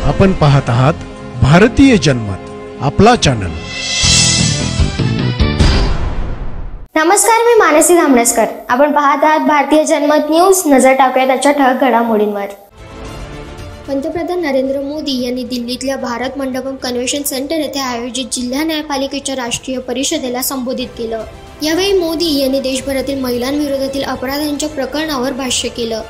आपण पाहत आहात भारतीय जनमत, आपला चॅनल। नमस्कार, मी मानसी धामणेकर। आपण पाहत आहात भारतीय जनमत न्यूज। नजर टाकूया त्याच्या ठळक घडामोडींवर। पंतप्रधान नरेंद्र मोदी यांनी दिल्लीतल्या भारत मंडपम कन्व्हेन्शन सेंटर येथे आयोजित जिल्हा न्यायपालिकेच्या राष्ट्रीय परिषदेला संबोधित केलं। यावेळी मोदी यांनी देशभरातील महिलांविरोधातील अपराधांच्या प्रकरणावर भाष्य केलं।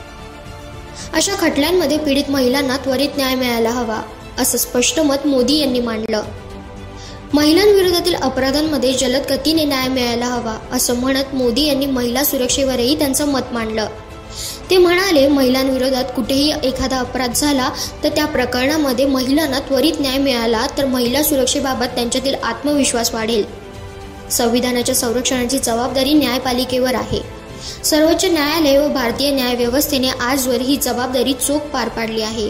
अशा खटल्यांमध्ये पीडित महिलांना त्वरित न्याय मिळायला हवा, असं स्पष्ट मत मोदी यांनी मांडलं। महिलांविरोधातील अपराधांमध्ये जलद गतीने न्याय मिळायला हवा, असं म्हणत मोदी यांनी महिला सुरक्षेवरही त्यांचं मत मांडलं। ते म्हणाले, महिलांविरोधात कुठेही एखादा अपराध झाला तर त्या प्रकरणामध्ये महिलांना त्वरित न्याय मिळाला तर महिला सुरक्षेबाबत त्यांच्यातील आत्मविश्वास वाढेल। संविधानाच्या संरक्षणाची जबाबदारी न्यायपालिकेवर आहे। सर्वोच्च न्यायालय व भारतीय न्याय व्यवस्थेने आजवर ही जबाबदारी चोख पार पाडली आहे।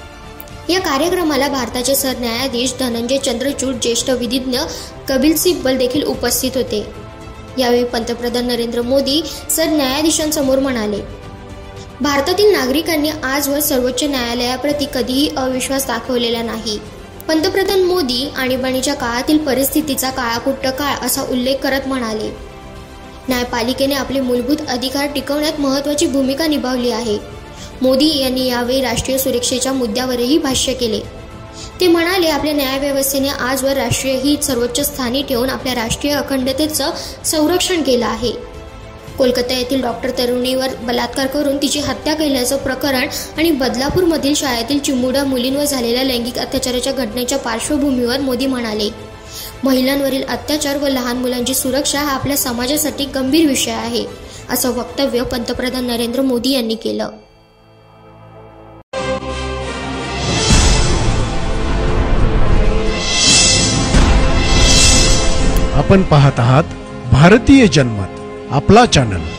या कार्यक्रमाला भारताचे सरन्यायाधीश धनंजय चंद्रचूड, ज्येष्ठ विधिज्ञ कपिल सिब्बल देखील उपस्थित होते। यावेळी पंतप्रधान नरेंद्र मोदी सरन्यायाधीशांसमोर म्हणाले, भारतातील नागरिकांनी आजवर सर्वोच्च न्यायालयाप्रती कधीही अविश्वास दाखवलेला नाही। पंतप्रधान मोदी आणीबाणीच्या काळातील परिस्थितीचा काळाकुट्ट काळ असा उल्लेख करत म्हणाले, न्यायपालिकेने आपले मूलभूत अधिकार टिकवण्यात महत्त्वाची भूमिका निभावली आहे। मोदी यांनी यावेळी राष्ट्रीय सुरक्षेच्या मुद्द्यावरही भाष्य केले। ते म्हणाले, आपल्या न्यायव्यवस्थेने आजवर राष्ट्रीय हित सर्वोच्च स्थानी ठेवून आपल्या राष्ट्रीय अखंडतेचं संरक्षण केलं आहे। कोलकाता येथील डॉक्टर तरुणीवर बलात्कार करून तिची हत्या केल्याचं प्रकरण आणि बदलापूरमधील शाळेतील चिमुरड्या मुलींवर झालेल्या लैंगिक अत्याचाराच्या घटनेच्या पार्श्वभूमीवर मोदी म्हणाले, महिलांवरील अत्याचार व लहान मुलांची सुरक्षा हा आपल्या समाजासाठी गंभीर विषय आहे, असं वक्तव्य पंतप्रधान नरेंद्र मोदी यांनी केलं। आपण पाहत आहात भारतीय जनमत, आपला चॅनल।